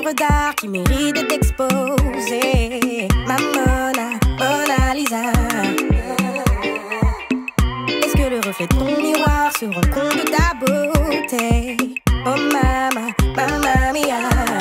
œuvre d'art qui mérite d'être exposée. Ma Mona Lisa. Est-ce que le reflet de ton miroir se rend compte de ta beauté? Oh mamma mia.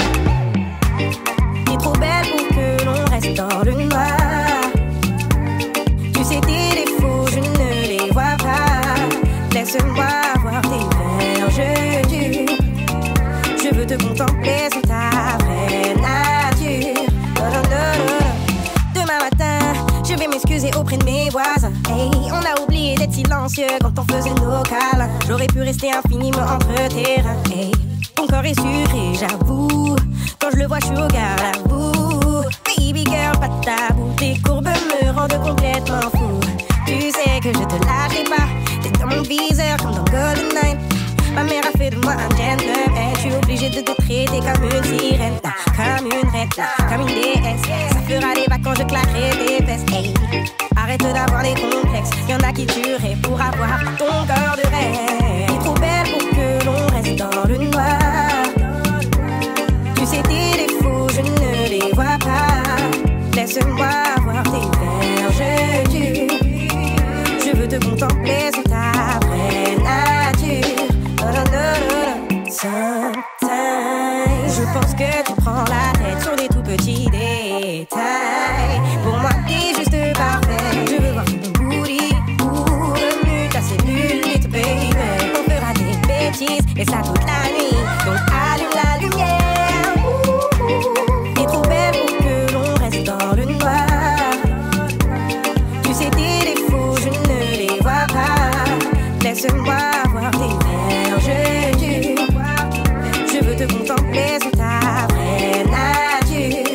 T'es trop belle pour que l'on reste dans le noir. Tu sais tes défauts, je ne les vois pas. Laisse-moi voir tes verges dures. Je veux te contempler sous ta vraie nature. Demain matin, je vais m'excuser auprès de mes voisins. Hey, on a oublié d'être silencieux quand on faisait nos câlins. J'aurais pu rester infiniment entre tes reins. Hey, ton corps est sucré, j'avoue. Quand je le vois, je suis au garde à vous. Baby girl, pas de tabou. Tes courbes me rendent complètement fou. Tu sais que je te lâcherai pas. T'es dans mon viseur comme dans GoldenEye. Ma mère a fait de moi un gentleman. Je suis obligée de te traiter comme une sirène, comme une reine, comme une déesse. Ça fera des vacances, je claquerai tes fesses. Hey, arrête d'avoir des complexes. Y'en a qui tueraient pour avoir ton corps de rêve. T'es trop belle pour que l'on reste dans le noir. Tu sais tes défauts, je ne les vois pas. Laisse-moi voir tes verges dures. Je veux te contempler sous ta vraie nature. Sometimes, je pense que tu prends la tête sur des tout petits détails. Pour moi, t'es juste parfait. Je veux voir ton booty pour remue ta cellule, little baby. On fera des bêtises et ça toute la nuit. Donc allume la lumière. T'es trop belle pour que l'on reste dans le noir. Tu sais tes défauts, je ne les vois pas. Laisse-moi voir tes verges dures. Je veux te contempler sous ta vraie nature.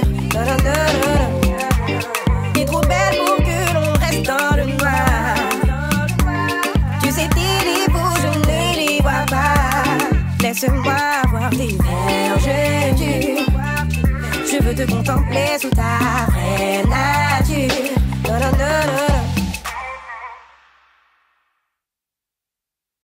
T'es trop belle pour que l'on reste dans le noir. Tu sais tes défauts, je ne les vois pas. Laisse-moi voir tes verges dures. Je veux te contempler sous ta vraie nature.